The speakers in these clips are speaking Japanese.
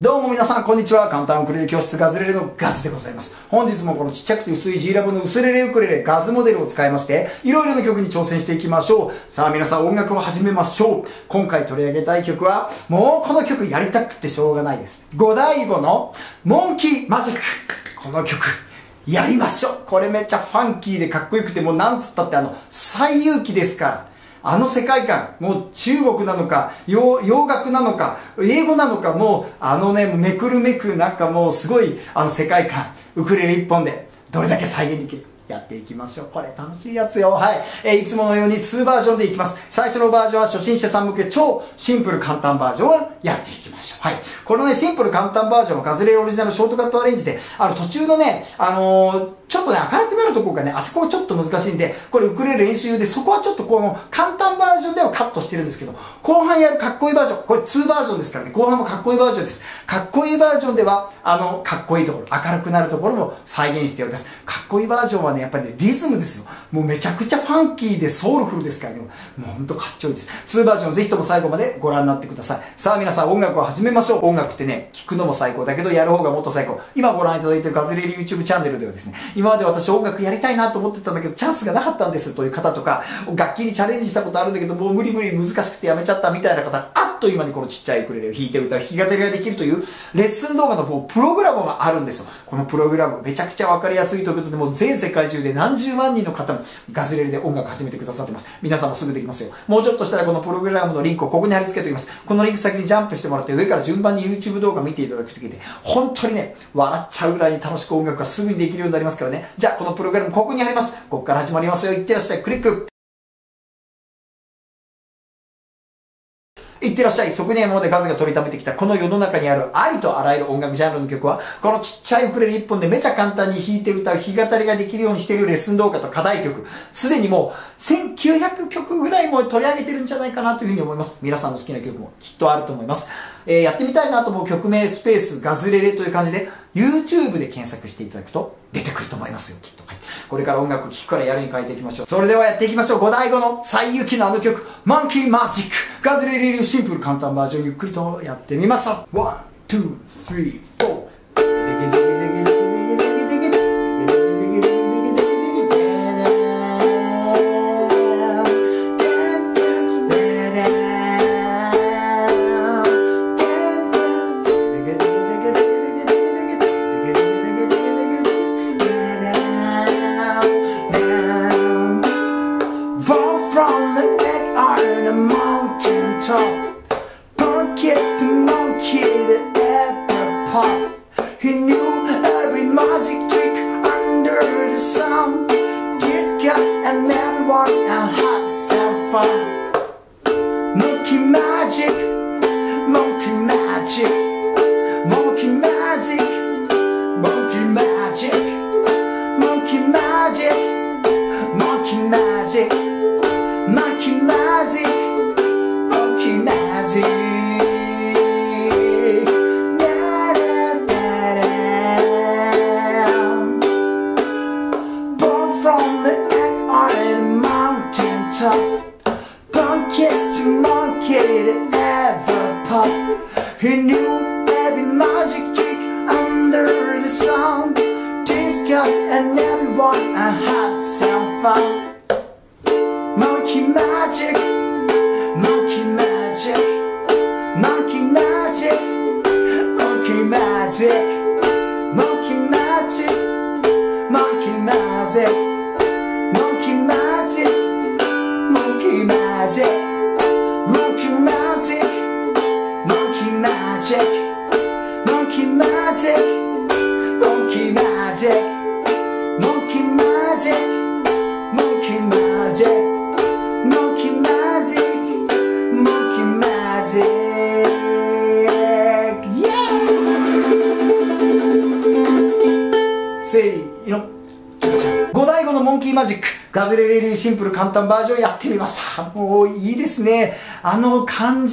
どうも皆さんこんにちは。簡単ウクレレ教室ガズレレのガズでございます。本日もこのちっちゃくて薄い G ラボの薄レレウクレレガズモデルを使いまして、いろいろな曲に挑戦していきましょう。さあ皆さん音楽を始めましょう。今回取り上げたい曲は、もうこの曲やりたくてしょうがないです。ゴダイゴのモンキーマジック。この曲。やりましょう。これめっちゃファンキーでかっこよくて、もうなんつったって西遊記ですから。世界観、もう中国なのか、洋楽なのか、英語なのか、もうめくるめくなんかもうすごい世界観、ウクレレ一本でどれだけ再現できる。やっていきましょう。これ楽しいやつよ。はい。いつものように2バージョンでいきます。最初のバージョンは初心者さん向け超シンプル簡単バージョンをやっていきましょう。はい。このね、シンプル簡単バージョンはガズレレオリジナルショートカットアレンジで、途中のね、ちょっとね、明るくなるところがね、あそこはちょっと難しいんで、これウクレレ練習用で、そこはちょっとこの簡単バージョンではカットしてるんですけど、後半やるかっこいいバージョン、これ2バージョンですからね、後半もかっこいいバージョンです。かっこいいバージョンでは、かっこいいところ、明るくなるところも再現しております。かっこいいバージョンはね、やっぱりね、リズムですよ。もうめちゃくちゃファンキーでソウルフルですからね、もうほんとかっちょいいです。2バージョンぜひとも最後までご覧になってください。さあ皆さん音楽を始めましょう。音楽ってね、聴くのも最高だけど、やる方がもっと最高。今ご覧いただいているガズレレ YouTube チャンネルではですね、今まで私音楽やりたいなと思ってたんだけどチャンスがなかったんですという方とか、楽器にチャレンジしたことあるんだけどもう無理難しくてやめちゃったみたいな方、あっという間にこのちっちゃいウクレレを弾いて歌う、弾き語りができるというレッスン動画のプログラムがあるんですよ。このプログラムめちゃくちゃわかりやすいということで、もう全世界中で何十万人の方もガズレレで音楽始めてくださってます。皆さんもすぐできますよ。もうちょっとしたらこのプログラムのリンクをここに貼り付けておきます。このリンク先にジャンプしてもらって上から順番に YouTube 動画見ていただくときで本当にね、笑っちゃうぐらいに楽しく音楽がすぐにできるようになりますからね。じゃあこのプログラムここに貼ります。ここから始まりますよ。いってらっしゃい。クリック。いってらっしゃい。そこには今までガズが取りためてきたこの世の中にあるありとあらゆる音楽ジャンルの曲は、このちっちゃいウクレレ一本でめちゃ簡単に弾いて歌う、弾き語りができるようにしているレッスン動画と課題曲、すでにもう1900曲ぐらいも取り上げてるんじゃないかなというふうに思います。皆さんの好きな曲もきっとあると思います。やってみたいなと思う曲名スペースガズレレという感じで YouTube で検索していただくと出てくると思いますよ、きっと。はい、これから音楽聴くからやるに変えていきましょう。それではやっていきましょう。五大五の西遊記の曲、モンキーマジック。ガズレレ流シンプル簡単バージョンゆっくりとやってみます。1、2、3、4。He knew every magic trick under the sun. This guy and everyone had some fun. Monkey magic, monkey magic, monkey magic, monkey magic, monkey magic, monkey magic, monkey magic, monkey magic. Punkiest monkey that ever popped. He knew every magic trick under the sun. This guy and everyone had some fun. Monkey magic, monkey magic, monkey magic, monkey magic, monkey magic, monkey magic, monkey magic, monkey magic, monkey magic, monkey magic, monkey magic, monkey magic, monkey magic, monkey magic, monkey magic, monkey magic, yeah. Say, you know. 五大五のモンキーマジック、ガズレレ流シンプル簡単バージョンやってみました。もういいですね。感じ、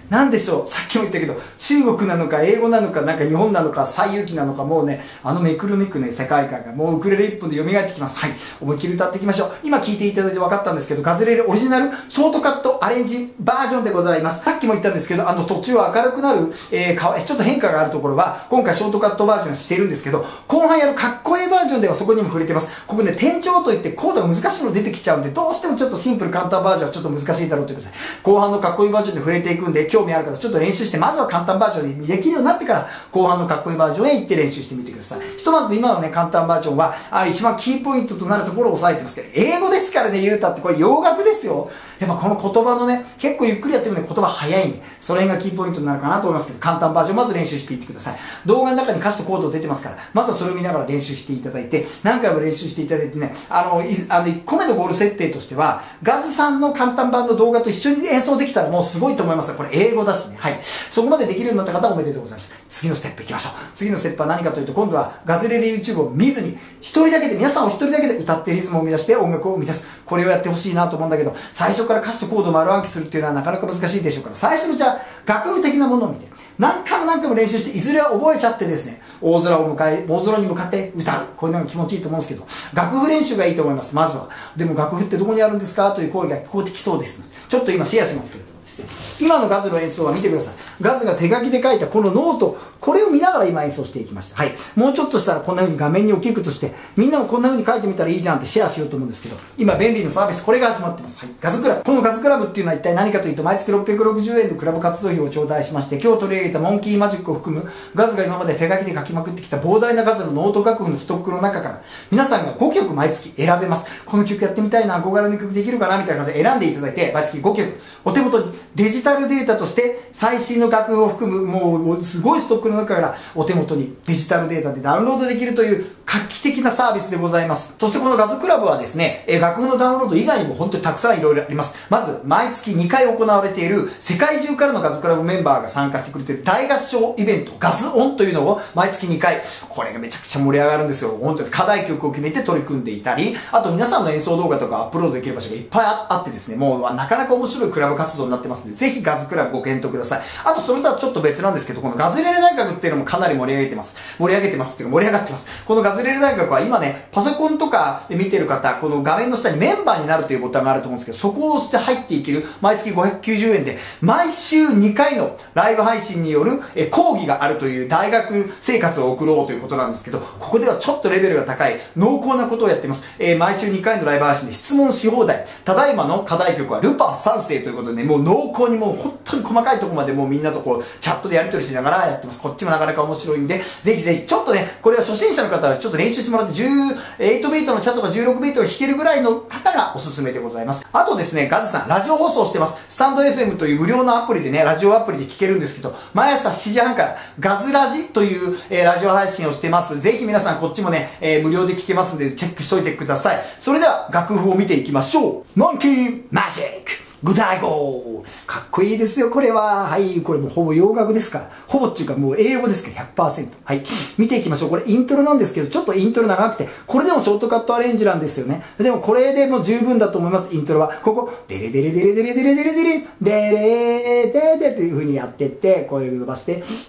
なんでしょう、さっきも言ったけど、中国なのか、英語なのか、なんか日本なのか、西遊記なのか、もうね、めくるめくね、世界観が、もうウクレレ一本で蘇ってきます。はい。思いっきり歌っていきましょう。今聴いていただいて分かったんですけど、ガズレレオリジナルショートカットアレンジバージョンでございます。さっきも言ったんですけど、途中明るくなる、ちょっと変化があるところは、今回ショートカットバージョンしているんですけど、後半やるかっこいいバージョンではそこにも触れてます。ここね、転調といってコードが難しいの出てきちゃうんで、どうしてもちょっとシンプル簡単バージョンはちょっと難しいだろうということで、後半のかっこいいバージョンで触れていくんで、興味ある方ちょっと練習して、まずは簡単バージョンにできるようになってから、後半のかっこいいバージョンへ行って練習してみてください。ひとまず今のね、簡単バージョンは、一番キーポイントとなるところを押さえてますけど、英語ですからね、言うたって、これ洋楽ですよ。やっぱこの言葉のね、結構ゆっくりやってもね、言葉早いんで、その辺がキーポイントになるかなと思いますけど、簡単バージョンまず練習していってください。動画の中に歌詞とコード出てますから、まずはそれを見ながら練習していただいて、何回も練習していただいてね、1個目のゴール設定としては、ガズさんの簡単版の動画と一緒に演奏できたらもうすごいと思いますが、これ英語だしね、はい。そこまでできるようになった方はおめでとうございます。次のステップいきましょう。次のステップは何かというと、今度はガズレレ YouTube を見ずに、一人だけで、皆さんお一人だけで歌ってリズムを生み出して音楽を生み出す。これをやってほしいなと思うんだけど、最初から歌詞とコードを丸暗記するっていうのはなかなか難しいでしょうから、最初のじゃあ、楽譜的なものを見て、何回も練習して、いずれは覚えちゃってですね、大空に向かって歌う。こういうのが気持ちいいと思うんですけど、楽譜練習がいいと思います、まずは。でも楽譜ってどこにあるんですかという声が聞こえてきそうです。ちょっと今シェアしますけれどもですね、今のガズの演奏は見てください。ガズが手書きで書いたこのノート、これを見ながら今演奏していきました。はい。もうちょっとしたらこんな風に画面に大きくとして、みんなもこんな風に書いてみたらいいじゃんってシェアしようと思うんですけど、今便利なサービス、これが始まってます。はい。ガズクラブ。このガズクラブっていうのは一体何かというと、毎月660円のクラブ活動費を頂戴しまして、今日取り上げたモンキーマジックを含む、ガズが今まで手書きで書きまくってきた膨大な数のノート楽譜のストックの中から、皆さんが5曲毎月選べます。この曲やってみたいな、憧れの曲できるかなみたいな感じで選んでいただいて、毎月5曲、お手元にデジタルデータとして最新の楽譜を含む、もうすごいストックの中からお手元にデジタルデータでダウンロードできるという画期的なサービスでございます。そしてこのガズクラブはですね、楽譜のダウンロード以外にも本当にたくさんいろいろあります。まず、毎月2回行われている世界中からのガズクラブメンバーが参加してくれている大合唱イベント、ガズオンというのを毎月2回、これがめちゃくちゃ盛り上がるんですよ。本当に課題曲を決めて取り組んでいたり、あと皆さんの演奏動画とかアップロードできる場所がいっぱいあってですね、もうなかなか面白いクラブ活動になってますので、ぜひガズクラブご検討ください。あとそれとはちょっと別なんですけど、このガズレレ大学っていうのもかなり盛り上げてますっていうか盛り上がってます。このガズレレ大学は今ね、パソコンとかで見てる方、この画面の下にメンバーになるというボタンがあると思うんですけど、そこを押して入っていける、毎月590円で、毎週2回のライブ配信による講義があるという大学生活を送ろうということなんですけど、ここではちょっとレベルが高い、濃厚なことをやっています。毎週2回のライブ配信で質問し放題。ただいまの課題曲はルパン三世ということでね、もう濃厚にもう本当に細かいところまでもうみんなとこう、チャットでやり取りしながらやってます。こっちもなかなか面白いんで、ぜひぜひ、ちょっとね、これは初心者の方はちょっと練習してもらって、8ビートのチャットが16ビートを弾けるぐらいの方がおすすめでございます。あとですね、ガズさん、ラジオ放送してます。スタンド FM という無料のアプリでね、ラジオアプリで聴けるんですけど、毎朝7時半からガズラジという、ラジオ配信をしてます。ぜひ皆さんこっちもね、無料で聴けますんで、チェックしといてください。それでは、楽譜を見ていきましょう。モンキーマジックグダイゴー、かっこいいですよ、これは。はい、これもうほぼ洋楽ですから。ほぼっていうかもう英語ですから 100%。はい。見ていきましょう。これイントロなんですけど、ちょっとイントロ長くて、これでもショートカットアレンジなんですよね。でもこれでも十分だと思います、イントロは。ここ、デレデレデレデレデレデレデレ、デレデデっていう風にやってって、こういう伸ばして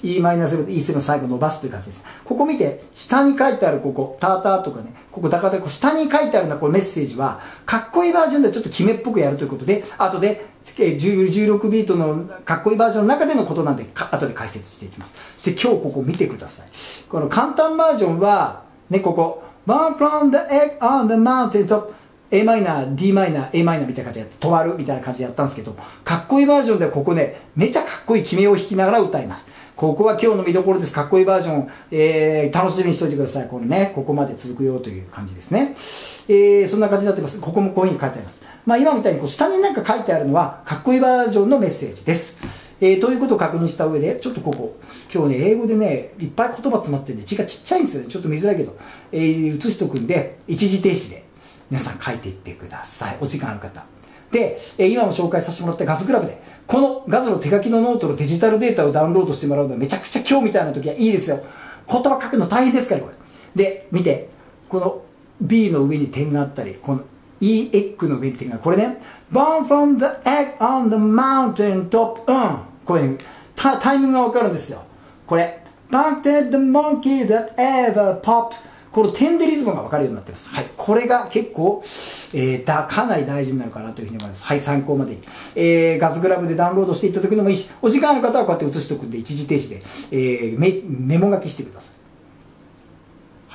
、Em7、E7 の最後伸ばすという感じです。ここ見て、下に書いてあるここ、ターターとかね、ここだから下に書いてあるようなこのメッセージは、かっこいいバージョンでちょっと決めっぽくやるということで、後で、16ビートのかっこいいバージョンの中でのことなんで、後で解説していきます。そして今日ここ見てください。この簡単バージョンは、ね、ここ、Born from the egg on the mountain top、A マイナー、D マイナー、A マイナーみたいな感じでやって、止まるみたいな感じでやったんですけど、かっこいいバージョンではここね、めちゃかっこいい決めを弾きながら歌います。ここは今日の見どころです。かっこいいバージョン、楽しみにしておいてください。このね、ここまで続くよという感じですね。そんな感じになってます。ここもこういう風に書いてあります。まあ今みたいにこう下になんか書いてあるのは、かっこいいバージョンのメッセージです。ということを確認した上で、ちょっとここ、今日ね、英語でね、いっぱい言葉詰まってるんで、字がちっちゃいんですよね。ちょっと見づらいけど、写しとくんで、一時停止で、皆さん書いていってください。お時間ある方。で、今も紹介させてもらったガズクラブで、このガズの手書きのノートのデジタルデータをダウンロードしてもらうのはめちゃくちゃ今日みたいな時はいいですよ。言葉書くの大変ですから、これ。で、見て、この B の上に点があったり、この E エッグの上に点が、これね、Born from the egg on the mountain top、 これ、ね、タイミングがわかるんですよ。これ。Bumped the monkey that ever pop。この点でリズムがわかるようになってます。はい。これが結構、かなり大事になるかなというふうに思います。はい、参考までに。ガズグラブでダウンロードしていただくのもいいし、お時間ある方はこうやって写しておくんで、一時停止で、メモ書きしてください。はい。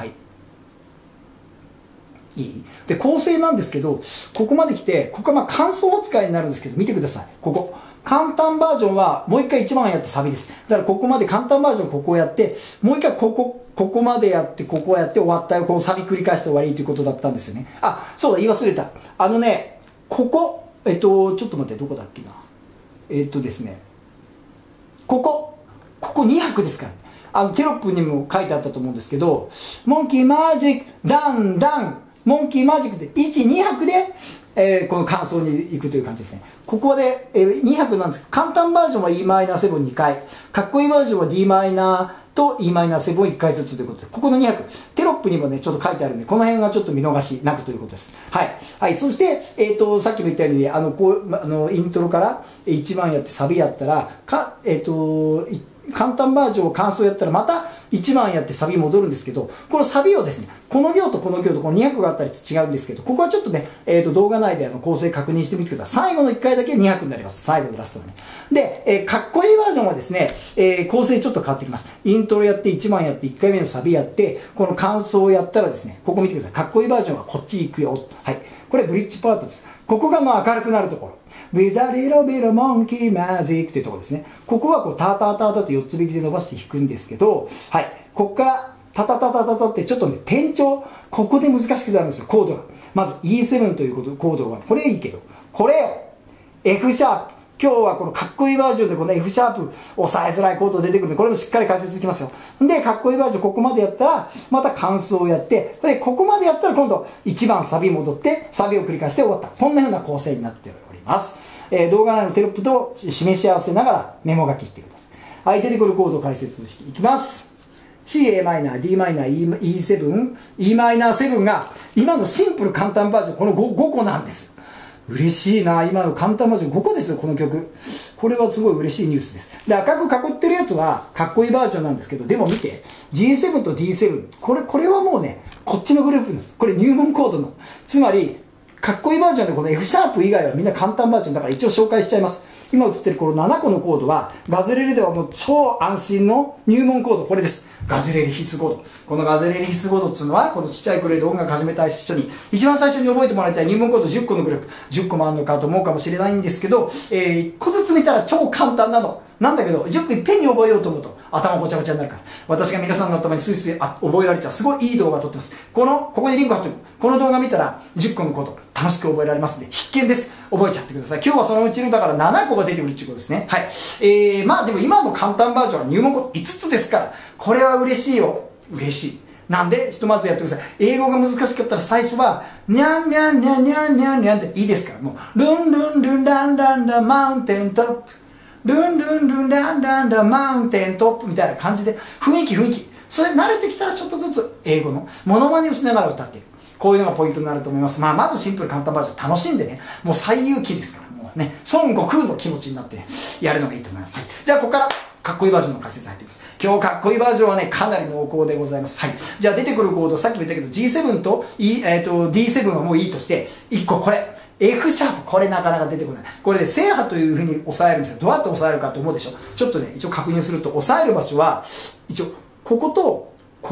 いいで、構成なんですけど、ここまで来て、ここはまあ感想扱いになるんですけど、見てください。ここ。簡単バージョンは、もう一回1番やってサビです。だからここまで簡単バージョンここをやって、もう一回ここまでやって、ここをやって終わったよ。こうサビ繰り返して終わりということだったんですよね。あ、そうだ、言い忘れた。ここ、ちょっと待って、どこだっけな。ですね。ここ2拍ですから。テロップにも書いてあったと思うんですけど、モンキーマジック、ダン、モンキーマジックで1、2拍で、この感想に行くという感じですね。ここで、2拍なんですけど、簡単バージョンは Em7 2回、かっこいいバージョンは Dm と Em7 1回ずつということで、ここの2拍、テロップにもね、ちょっと書いてあるんで、この辺はちょっと見逃しなくということです。はい。はい。そして、さっきも言ったように、イントロから1番やってサビやったら、簡単バージョンを感想やったらまた1番やってサビ戻るんですけど、このサビをですね、この行とこの行とこの2拍があったり違うんですけど、ここはちょっとね、動画内で構成確認してみてください。最後の1回だけ2拍になります。最後のラストがね。で、かっこいいバージョンはですね、構成ちょっと変わってきます。イントロやって1番やって1回目のサビやって、この感想をやったらですね、ここ見てください。かっこいいバージョンはこっち行くよ。はい。これブリッジパートです。ここがまあ明るくなるところ。With a little bit of monkey magic っていうところですね。ここはこうタタタタと4つ弾きで伸ばして弾くんですけど、はい。ここからタタタタタタってちょっとね、転調、ここで難しくなるんですよ、コードが。まず E7 というコードは、これいいけど、これ F シャープ。今日はこのかっこいいバージョンでこの F シャープ押さえづらいコード出てくるんで、これもしっかり解説いきますよ。で、かっこいいバージョンここまでやったら、また感想をやって、で、ここまでやったら今度1番サビ戻って、サビを繰り返して終わった。こんな風な構成になっております。動画内のテロップと示し合わせながらメモ書きしてください。はい、出てくるコードを解説していきます。C、a マイナー、d マイナー、E7、e マイナー7が今のシンプル簡単バージョン、この 5個なんです。嬉しいな。今の簡単バージョン5個ですよ、この曲。これはすごい嬉しいニュースです。で、赤く囲ってるやつはかっこいいバージョンなんですけど、でも見て、G7 と D7、これはもうね、こっちのグループの、これ入門コードの、つまり、かっこいいバージョンでこの F シャープ以外はみんな簡単バージョンだから一応紹介しちゃいます。今映ってるこの7個のコードは、ガズレレではもう超安心の入門コード、これです。ガズレレ必須コード。このガズレレ必須コードっていうのは、このちっちゃいクレで音楽始めたい人に、一番最初に覚えてもらいたい入門コード10個のグループ、10個もあるのかと思うかもしれないんですけど、1個ずつ見たら超簡単なの。なんだけど、10個いっぺんに覚えようと思うと、頭ごちゃごちゃになるから。私が皆さんの頭にスイスイ覚えられちゃう。すごいいい動画撮ってます。ここにリンク貼っておく。この動画見たら、10個のコード、楽しく覚えられますんで、必見です。覚えちゃってください。今日はそのうちの、だから7個が出てくるっていうことですね。はい。まあでも今の簡単バージョンは入門コード5つですから、これは嬉しいよ。嬉しい。なんで、ひとまずやってください。英語が難しかったら最初は、にゃんにゃんにゃんにゃんにゃんにゃんっていいですから、もう、ルンルンルンランランラマウンテントップ。ルンルンルンランランラマウンテントップみたいな感じで、雰囲気。それ慣れてきたらちょっとずつ英語のモノマネをしながら歌っている。こういうのがポイントになると思います。まずシンプル簡単バージョン楽しんでね、もう最有機ですから、もうね、孫悟空の気持ちになってやるのがいいと思います。はい。じゃあ、ここから、かっこいいバージョンの解説入っています。今日かっこいいバージョンはね、かなり濃厚でございます。はい。じゃあ出てくるコード、さっきも言ったけど、G7 と、D7 はもういいとして、1個これ。F シャープ、これなかなか出てこない。これで、正波という風に押さえるんですが、どうやって押さえるかと思うでしょ。ちょっとね、一応確認すると、押さえる場所は、一応、ここと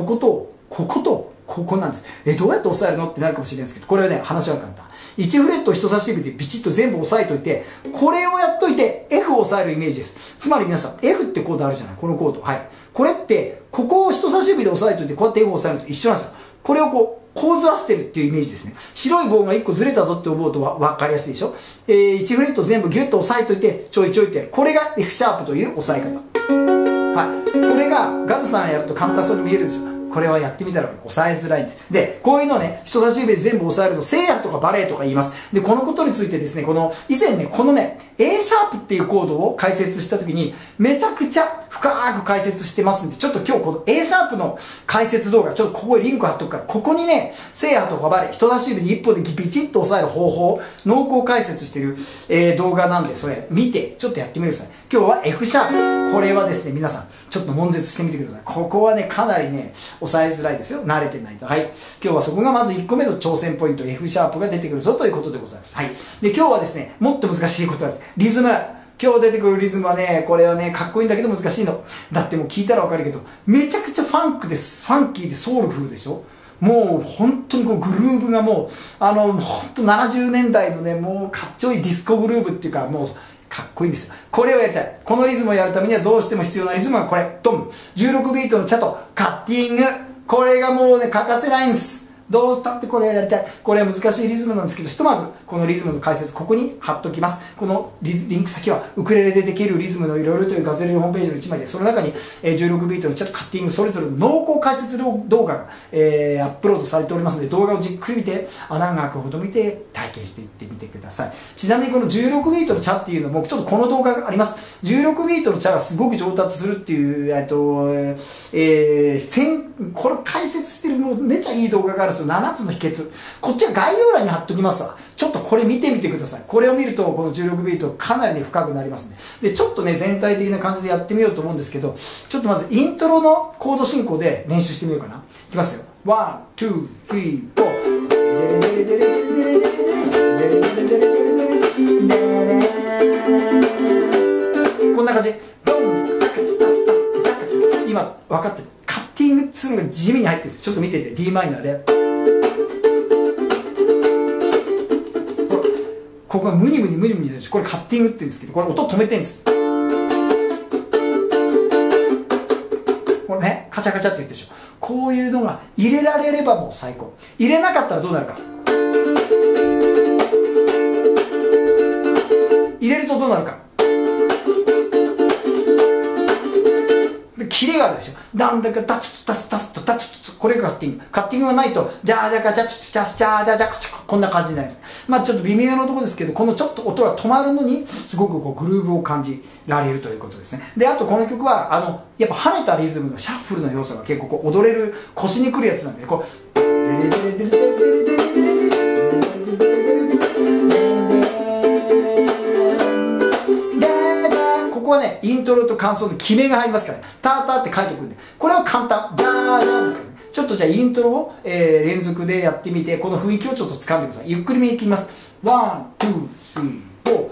ここなんです。どうやって押さえるのってなるかもしれないですけど、これはね、話は簡単。1フレット人差し指でビチッと全部押さえといて、これをやっといて、F を押さえるイメージです。つまり皆さん、F ってコードあるじゃない、このコード。はい。これって、ここを人差し指で押さえといて、こうやって F を押さえると一緒なんですよ。これをこうずらしてるっていうイメージですね。白い棒が1個ずれたぞって思うと分かりやすいでしょ。1フレット全部ギュッと押さえといて、ちょいちょいってやる。これが F シャープという押さえ方。はい。これがガズさんやると簡単そうに見えるんですよ。これはやってみたら押さえづらいんです。で、こういうのね、人差し指で全部押さえると、聖夜とかバレエとか言います。で、このことについてですね、以前ね、このね、A シャープっていうコードを解説したときに、めちゃくちゃ深く解説してますんで、ちょっと今日この A シャープの解説動画、ちょっとここにリンク貼っとくから、ここにね、聖夜とかバレエ、人差し指に一歩でビチッと押さえる方法、濃厚解説してる、動画なんで、それ見て、ちょっとやってみてください。 今日は F シャープ。これはですね、皆さん、ちょっと悶絶してみてください。ここはね、かなりね、抑えづらいですよ。慣れてないと。はい。今日はそこがまず1個目の挑戦ポイント、F シャープが出てくるぞということでございます。はい。で、今日はですね、もっと難しいことは、リズム。今日出てくるリズムはね、これはね、かっこいいんだけど難しいの。だってもう聞いたらわかるけど、めちゃくちゃファンクです。ファンキーでソウルフルでしょ。もう本当にこうグルーブがもう、本当70年代のね、もうかっちょいいディスコグルーブっていうか、もう、かっこいいんですよ。これをやりたい。このリズムをやるためにはどうしても必要なリズムはこれ。ドン。16ビートのチャとカッティング。これがもうね、欠かせないんです。どうしたってこれをやりたい。これは難しいリズムなんですけど、ひとまずこのリズムの解説、ここに貼っときます。このリンク先はウクレレでできるリズムのいろいろというガゼルホームページの1枚で、その中に16ビートのチャとカッティング、それぞれの濃厚解説動画がアップロードされておりますので、動画をじっくり見て、穴が開くほど見て体験していってみてください。ちなみにこの16ビートのチャっていうのも、ちょっとこの動画があります。16ビートのチャがすごく上達するっていう、これ解説してるもうめちゃいい動画があるんですよ。7つの秘訣。こっちは概要欄に貼っときますわ。ちょっとこれ見てみてください。これを見ると、この16ビートかなりね、深くなりますね。で、ちょっとね、全体的な感じでやってみようと思うんですけど、ちょっとまずイントロのコード進行で練習してみようかな。いきますよ。1、2、3、4。こんな感じ。今、分かってる。カッティングするのが地味に入ってるんです。ちょっと見てて。d マイナーで。ここがムニムニでしょ。これカッティングって言うんですけど、これ音止めてるんです。これね、カチャカチャって言ってるでしょ。こういうのが入れられればもう最高。入れなかったらどうなるか。入れるとどうなるか。で、キレがあるでしょ。だんだかダツタスタスとダツツ。これがカッティング。カッティングがないと、ジャージャカジャチチャスチャージャジャクチュこんな感じになります。まあちょっと微妙なところですけど、このちょっと音が止まるのに、すごくこうグルーブを感じられるということですね。で、あとこの曲は、やっぱ跳ねたリズムのシャッフルの要素が結構こう踊れる、腰にくるやつなんで、こう、ここはね、イントロと間奏の決めが入りますからね。ターターって書いておくんで、これは簡単。ジャージャーですからね。ちょっとじゃあイントロを、連続でやってみて、この雰囲気をちょっと掴んでください。ゆっくりめにいきます。1、2、3、4。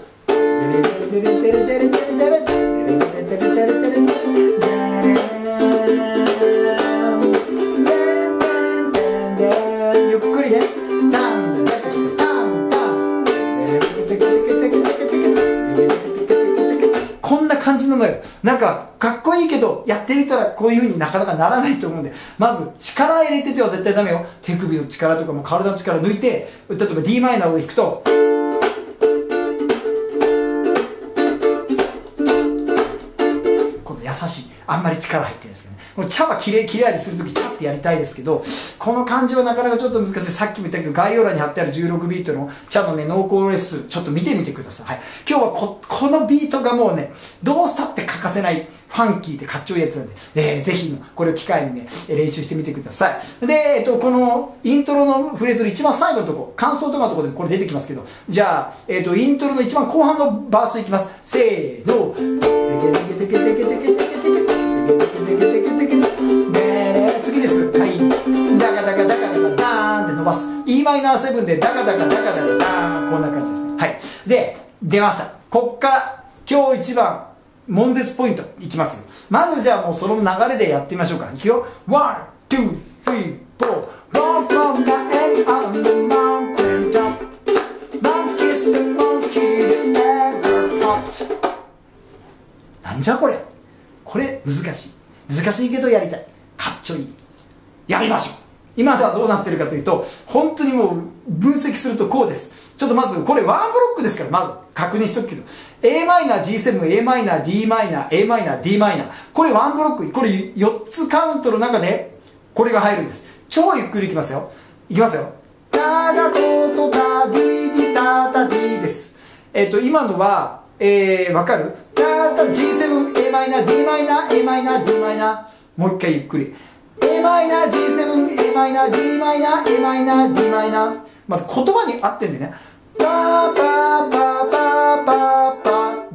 ゆっくりね。こんな感じなのよ。なんか、かっこいいけど、やってみたらこういう風になかなかならないと思うんで、まず、力入れてては絶対ダメよ。手首の力とかも体の力抜いて、例えば d マイナーを弾くと、この優しい。あんまり力入ってないですけどね。この茶は切れ味するとき、茶ってやりたいですけど、この感じはなかなかちょっと難しい。さっきも言ったけど、概要欄に貼ってある16ビートの茶のね、濃厚レッスン、ちょっと見てみてください。はい。今日はこのビートがもうね、どうしたって欠かせない、ファンキーでかっちょいいやつなんで、ぜひ、これを機会にね、練習してみてください。で、このイントロのフレーズの一番最後のとこ、感想とかのとこでもこれ出てきますけど、じゃあ、イントロの一番後半のバースいきます。せーの。次です。はい。ダカダカダカダカダーンって伸ばす。E マイナー7でダカダカダカダカダーン。こんな感じですね。はい。で、出ました。こっから今日一番悶絶ポイントいきますよ。まずじゃあもうその流れでやってみましょうか。いくよ。1、2、3、4。Roll from the end on the mountain top. Monkey's a monkey that never hopped. なんじゃこれ。これ難しい。難しいけどやりたい。かっちょいい。やりましょう。今ではどうなってるかというと、本当にもう分析するとこうです。ちょっとまず、これワンブロックですから、まず確認しとくけど、a マイナー G7、a マイナー d マイナー、a マイナー d マイナー。これワンブロック、これ4つカウントの中で、これが入るんです。超ゆっくりいきますよ。いきますよ。タダトトタディディタタディです。今のは、わかる？タタ G7、a マイナー、d マイナー、a マイナー、d マイナー。もう一回ゆっくり。a マイナー G7、a マイナー、d マイナー、a マイナー、d マイナー。まず言葉に合ってんだよね。パーパーパーパーパーパーです。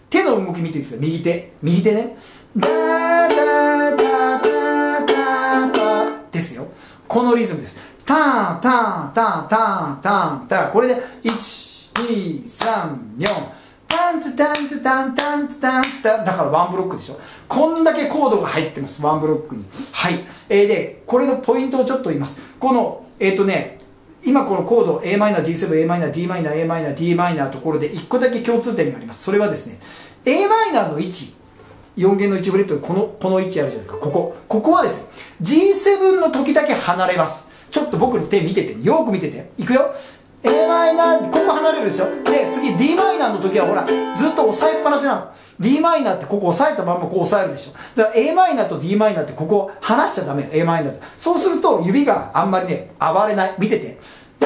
手の動き見てください。右手。右手ね。ダーダーダーダーダーダーですよ。このリズムです。ターン、ターン、ターン、ターン、ターン、ターン。これで、1、2、3、4。タンツタンツタンタンツタンツタン。だからワンブロックでしょ。こんだけコードが入ってます。ワンブロックに。はい。で、これのポイントをちょっと言います。この、今このコード Am、G7、Am、Dm、Am、Dm のところで1個だけ共通点があります。それはですね、Am の位置、4弦の1フレットでこの位置あるじゃないですか。ここはですね、G7 の時だけ離れます。ちょっと僕の手見てて、よく見てて。いくよ。Am、ここ離れるでしょ。で、次 Dm の時はほら、ずっと押さえっぱなしなの。Dm ってここ押さえたままこう押さえるでしょ。だから Am と Dm ってここ離しちゃダメよ。Am って。そうすると指があんまりね、暴れない。見てて。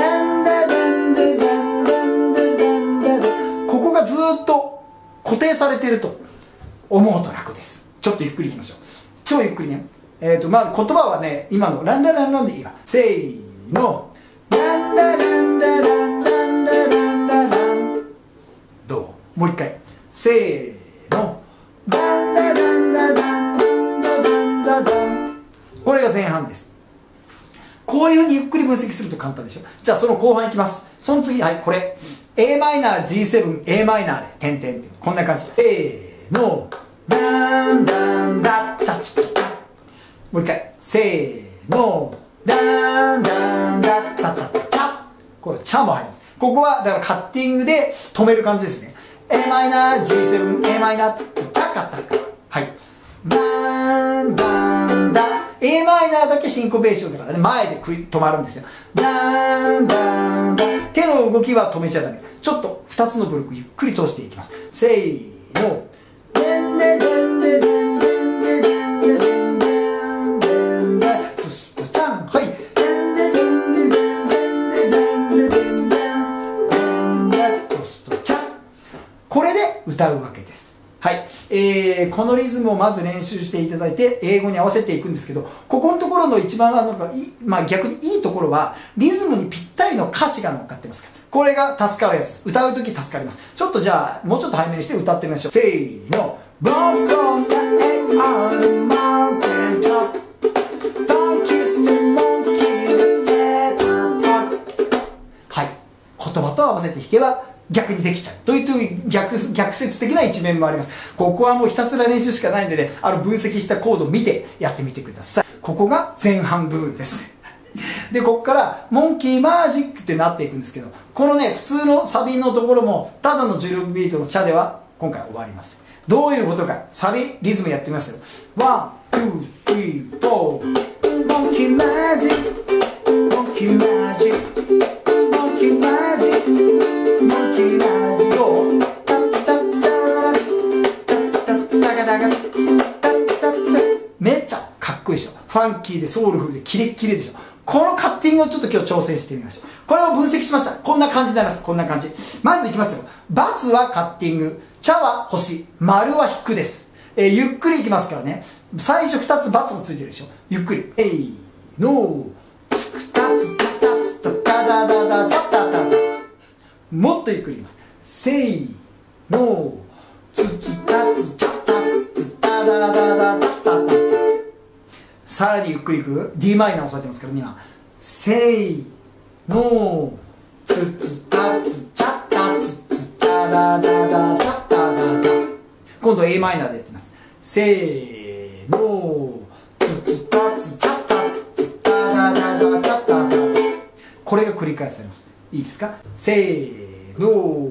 ここがずーっと固定されていると思うと楽です。ちょっとゆっくりいきましょう。超ゆっくりね。まず言葉はね、今のランラランランでいいわ。せーの。ランラランラランランラランララン。どう？もう一回。せーの。ランラランラランラランララン。これが前半です。こういうふうにゆっくり分析すると簡単でしょ。じゃあその後半いきます。その次、はい、これ。Am、G7、Am で、点々って。こんな感じ。せーの。ダンダンダッチャッチャッチャッ。もう一回。せーの。ダンダンダッタッタッタッチャッ。これ、チャも入ります。ここは、だからカッティングで止める感じですね。Am、G7、Am、チャッカッタッカ。はい。ダンダンダッ。Am だけシンコペーションだからね、前で止まるんですよ。ダンダンダン。手の動きは止めちゃダメ。ちょっと2つのブロックゆっくり通していきます。せーの。デンデデンデデンデンデデンデデンデンデンデンツストチャン。はい。デンデデンデデンデデンデンデデンデンデンツストチャン。これで歌うわけです。はい。このリズムをまず練習していただいて、英語に合わせていくんですけど、ここのところの一番逆にいいところは、リズムにぴったりの歌詞が乗っかってますから。これが助かるやつです。歌うとき助かります。ちょっとじゃあ、もうちょっと早めにして歌ってみましょう。せーの。Don't go on the mountain top. Don't kiss the monkey that get up. はい。言葉と合わせて弾けば、逆にできちゃうという逆説的な一面もあります。ここはもうひたすら練習しかないんでね、分析したコードを見てやってみてください。ここが前半部分です。で、ここからモンキーマジックってなっていくんですけど、このね、普通のサビのところも、ただの16ビートのチャでは今回終わります。どういうことか、サビ、リズムやってみますよ。1、2、3、4。モンキーマジック、モンキーマジック、モンキーマジック。めっちゃかっこいいでしょ。ファンキーでソウルフルでキレッキレでしょ。このカッティングをちょっと今日挑戦してみましょう。これを分析しました。こんな感じになります。こんな感じ。まずいきますよ。×はカッティング、チャは星、丸は引くです。ゆっくりいきますからね。最初2つ×がついてるでしょ。ゆっくり。のつくたつたたつとタダダダタタタタ。もっとゆっくりいきます。せいのつつたつちゃたつつただだだたたた。さらにゆっくりいく。 d マイナー押さえてますから今。せいのつつたつちゃたつつただだだたただだ。今度 a マイナーでやってます。せーのつつたつちゃたつつただだだたただ。これが繰り返されます。いいですか。せーの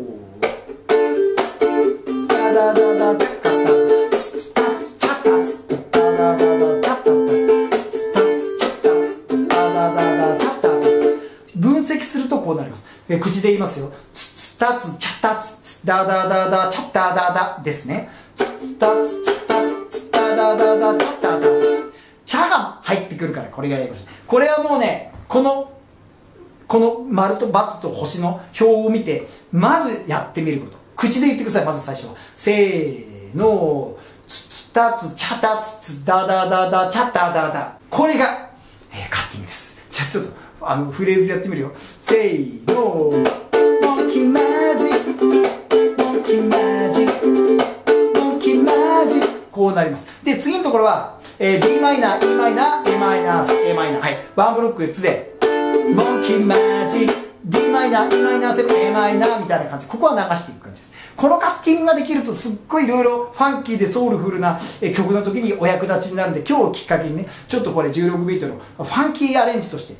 タダダダタカタツツタツチャタツタダダダチャタタツツタツチャタツタダダダチャタタ。分析するとこうなります。口で言いますよ。ツツタツチャタツダダダダチャタダダですね。ツツタツチャタツダダダダチャタダ。チャが入ってくるからこれがやりました。これはもうね、この丸と×と星の表を見て、まずやってみること。口で言ってください、まず最初は。せーの、つつたつ、ちゃたつつ、だだだだ、ちゃただだ。これが、カッティングです。じゃあちょっと、フレーズでやってみるよ。せーの、モンキーマジック、モンキーマジック、 こうなります。で、次のところは、D マイナー、E マイナー、A マイナー、A マイナー。はい。ワンブロック4つで、モンキーマジック、D マイナー、E マイナー、7、A マイナーみたいな感じ。ここは流していく感じです。このカッティングができるとすっごいいろいろファンキーでソウルフルな曲の時にお役立ちになるんで、今日をきっかけにね、ちょっとこれ16ビートのファンキーアレンジとして、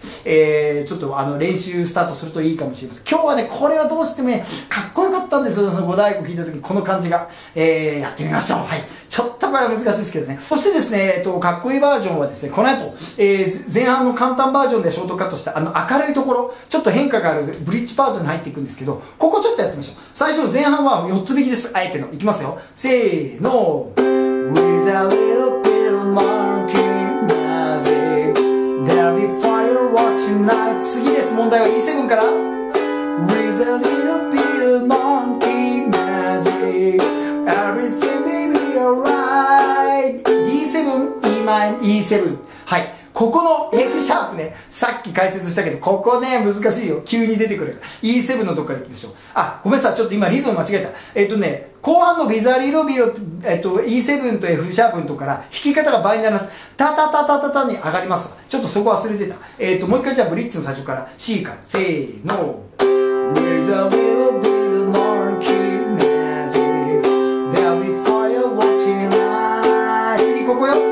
ちょっと練習スタートするといいかもしれません。今日はね、これはどうしてもね、かっこよかったんですよ。その五大鼓弾いた時にこの感じが。やってみましょう。はい。ちょっとこれは難しいですけどね。そしてですね、かっこいいバージョンはですね、この後、前半の簡単バージョンでショートカットした明るいところ、ちょっと変化があるブリッジパートに入っていくんですけど、ここちょっとやってみましょう。最初の前半は4つ弾きです。あえての。いきますよ。せーの。With a little bit of monkey magic, there'll be fireworks tonight. 次です。問題は E7 から。With a little bit of monkey magic, everything will be alright. D7、E マイ、E7。はい。ここの F シャープね、さっき解説したけど、ここね、難しいよ。急に出てくる。E7 のとこからいきましょう。あ、ごめんなさい。ちょっと今リズム間違えた。後半のビザリロビロ、E7 と F シャープのとこから弾き方が倍になります。タタタタタタに上がります。ちょっとそこ忘れてた。もう一回じゃあブリッツの最初から C から。せーの。There's a little bit of monkey magic, there'll be fireworks tonight. 次ここよ。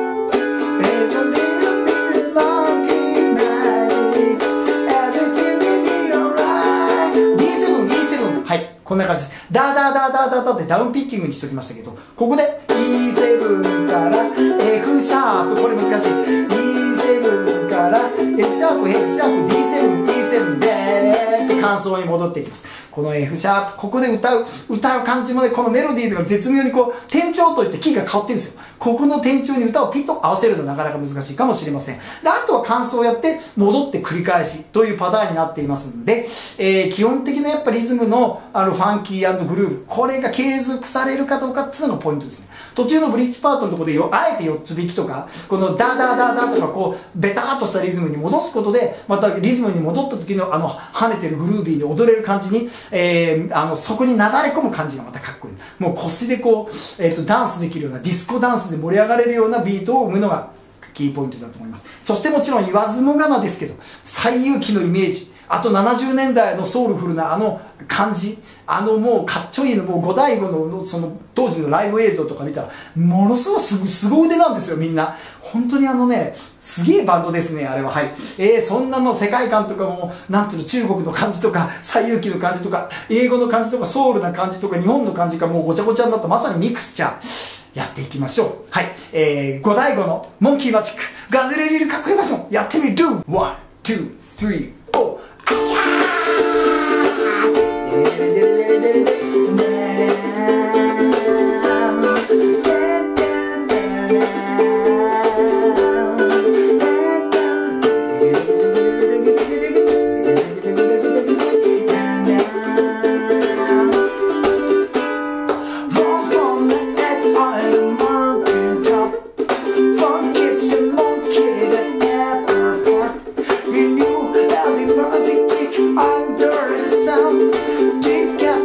こんな感じです。ダーダーダーダーダーダーってダウンピッキングにしときましたけど、ここで E7 から F シャープ、これ難しい。E7 から F シャープ、F シャープ、D7、E7 でーって感想に戻っていきます。この F シャープ、ここで歌う感じもね、このメロディーが絶妙にこう、転調といってキーが変わってるんですよ。ここの転調に歌をピッと合わせるのなかなか難しいかもしれません。で、あとは感想をやって戻って繰り返しというパターンになっていますので、基本的なやっぱリズムのファンキー&グルーヴ、これが継続されるかどうかっていうのがポイントですね。途中のブリッジパートのところであえて4つ弾きとか、このダーダーダーダーとかこう、ベターっとしたリズムに戻すことで、またリズムに戻った時の跳ねてるグルービーに踊れる感じに、そこになだれ込む感じがまたかっこいい。もう腰でこう、ダンスできるような、ディスコダンスで盛り上がれるようなビートを生むのがキーポイントだと思います。そしてもちろん言わずもがなですけど、最有機のイメージ、あと70年代のソウルフルな感じ、もうかっちょいいの、もう五大悟のその当時のライブ映像とか見たら、ものすごい凄腕なんですよ、みんな。本当にすげえバンドですね、あれは。はい。そんなの世界観とかも、なんていうの、中国の感じとか、西遊記の感じとか、英語の感じとか、ソウルな感じとか、日本の感じがもうごちゃごちゃになった、まさにミクスチャー。やっていきましょう。はい。五大悟のモンキーマジック、ガズレリルかっこいいバージョン、やってみる !1、2、3、4、あちゃーUnder the sun,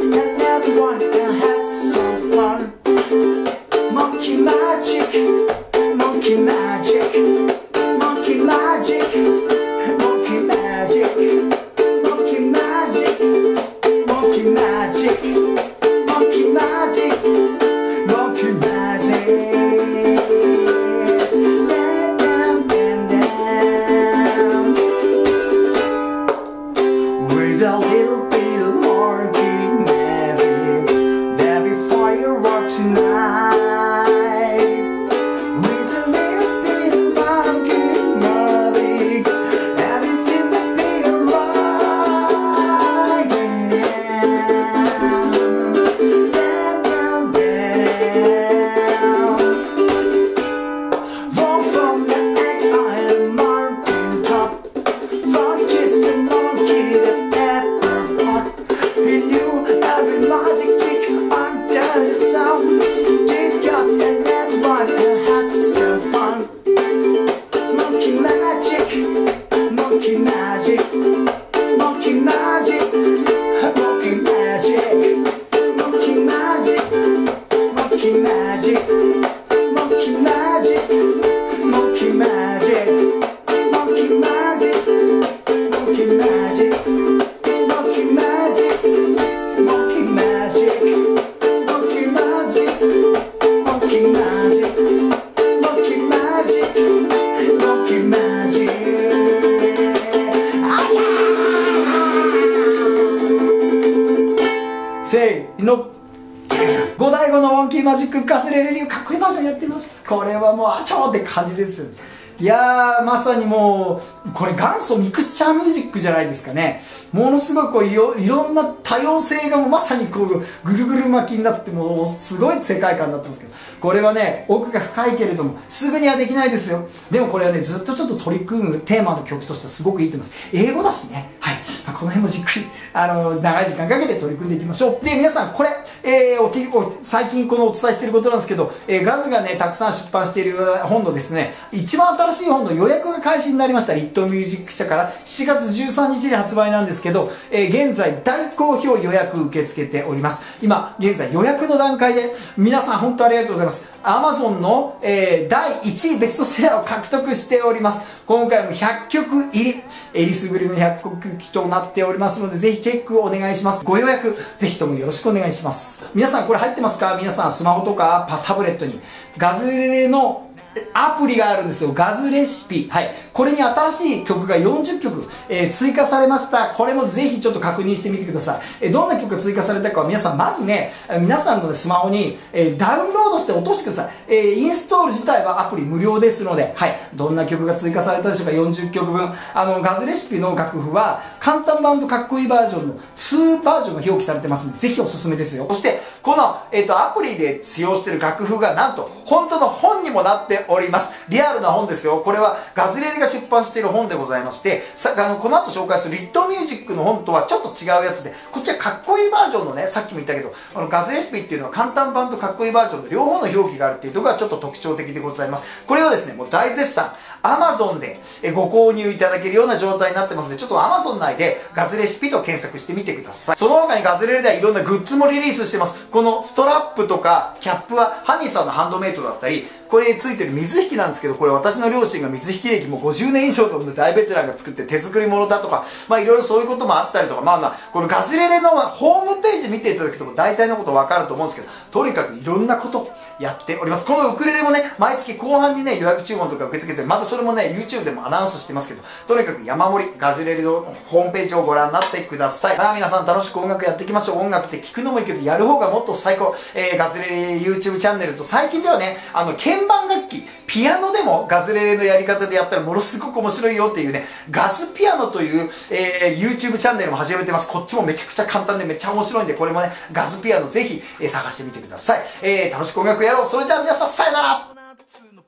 リマジックガズレレ流かっこいいバージョンやってみました。これはもうあちょーって感じですよね。いやー、まさにもう、これ元祖ミクスチャーミュージックじゃないですかね。ものすごくこういろんな多様性がもうまさにこうぐるぐる巻きになってもうすごい世界観になってますけど、これはね、奥が深いけれども、すぐにはできないですよ。でもこれはね、ずっとちょっと取り組むテーマの曲としてはすごくいいと思います。英語だしね。はい。まあ、この辺もじっくり、長い時間かけて取り組んでいきましょう。で、皆さん、これ、最近このお伝えしていることなんですけど、ガズがね、たくさん出版している本のですね、一番新しい本の予約が開始になりました。リットミュージック社から7月13日に発売なんですけど、現在大好評予約受け付けております。今、現在予約の段階で、皆さん本当ありがとうございます。Amazon の、第1位ベストセラーを獲得しております。今回も100曲入り、えりすぐりの100曲となっておりますので、ぜひチェックお願いします。ご予約、ぜひともよろしくお願いします。皆さんこれ入ってますか？皆さんスマホとかタブレットにガズレレのアプリがあるんですよ。ガズレシピ。はい。これに新しい曲が40曲、追加されました。これもぜひちょっと確認してみてください。どんな曲が追加されたかは皆さんまずね、皆さんの、ね、スマホに、ダウンロードして落としてください。インストール自体はアプリ無料ですので、はい。どんな曲が追加されたでしょうか？ 40 曲分。ガズレシピの楽譜は簡単版とかっこいいバージョンの2バージョンが表記されてますので、ぜひおすすめですよ。そして、この、アプリで使用している楽譜がなんと本当の本にもなっております。リアルな本ですよ。これはガズレレが出版している本でございまして、この後紹介するリットミュージックの本とはちょっと違うやつで、こっちはかっこいいバージョンのね、さっきも言ったけど、ガズレシピっていうのは簡単版とかっこいいバージョンの両方の表記があるっていうところがちょっと特徴的でございます。これはですね、もう大絶賛、Amazon でご購入いただけるような状態になってますので、ちょっと Amazon 内でガズレシピと検索してみてください。その他にガズレレではいろんなグッズもリリースしてます。このストラップとかキャップはハニーさんのハンドメイドだったり、これについてる水引なんですけど、これ私の両親が水引歴も50年以上の大ベテランが作って手作り物だとか、まあいろいろそういうこともあったりとか、まあこのガズレレのホームページ見ていただくと大体のことわかると思うんですけど、とにかくいろんなことやっております。このウクレレもね、毎月後半にね、予約注文とか受け付けて、またそれもね、YouTube でもアナウンスしてますけど、とにかく山盛りガズレレのホームページをご覧になってください。さあ皆さん楽しく音楽やっていきましょう。音楽って聞くのもいいけど、やる方がもっと最高。ガズレレ YouTube チャンネルと最近ではね、鍵盤楽器、ピアノでもガズレレのやり方でやったらものすごく面白いよっていうね、ガズピアノという、YouTube チャンネルも始めてます。こっちもめちゃくちゃ簡単でめっちゃ面白いんで、これもね、ガズピアノぜひ、探してみてください。楽しく音楽やろう。それじゃあ皆さんさよなら。